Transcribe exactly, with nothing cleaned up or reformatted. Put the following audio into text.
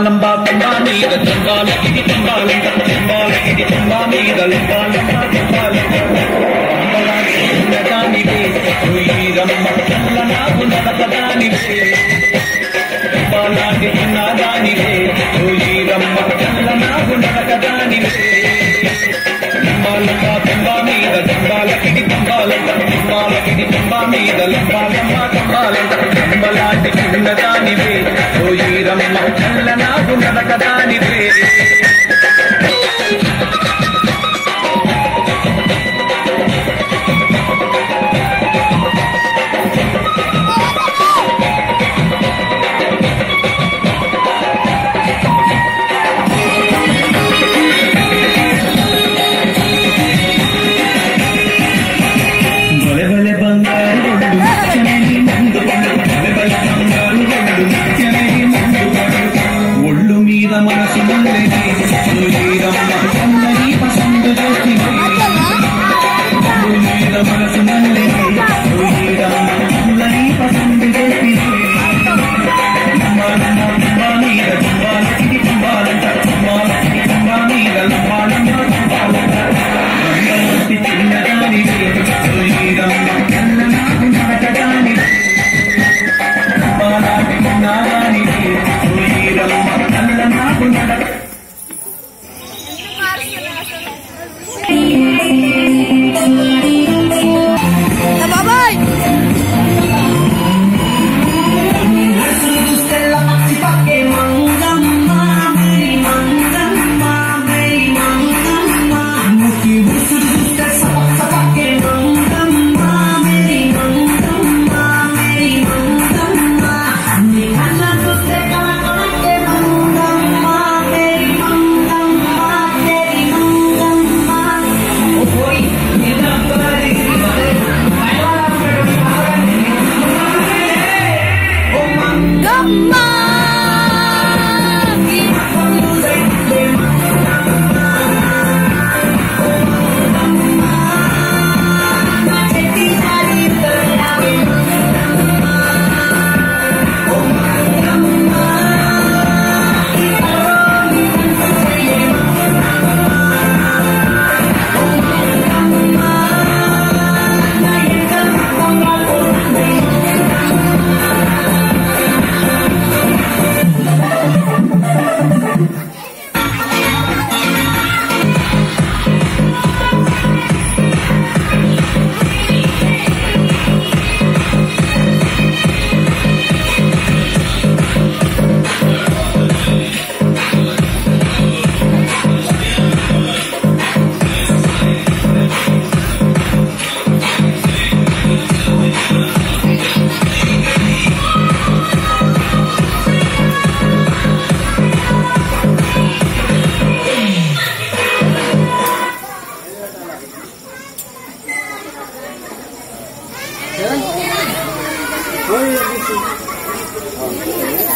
లంబా తంబా మీద తంబాలకిడి తంబాలంట తంబాలకిడి తంబా మీద లంబా లంబా తంబాలంట దానివే రమ్మ చల్ల నాకు నడపదానివే తంబాలాంటి ఉన్నదానివే రమ్మ చల్ల నాకు నడకదానివే లంబా తంబా మీద తంబాలకిడి తంబాలంట తంబాలకిడి తంబా మీద లంబా లంబా తంబాలంట తంబలాంటి ఉన్నదానివే రమ్మ చల్ల నాకు నడకదానివే మనసు ముందని రమ్మ చందని పసందు చేసింది మీద మనసు ముందని రమ్మ చందని పసందు చేసింది తంబా మీద తంబాలకిడి తంబాలంట తంబాలకిడి తంబా మీద లంబాలంట తంబాలంట రంగమూర్తి చిన్నదానివే రమ్మ చల్ల నాకు నడకదానివే తంబాలాంటి ఉన్నదానివే రమ్మ చల్ల నాకు నడక Bye-bye! Oi,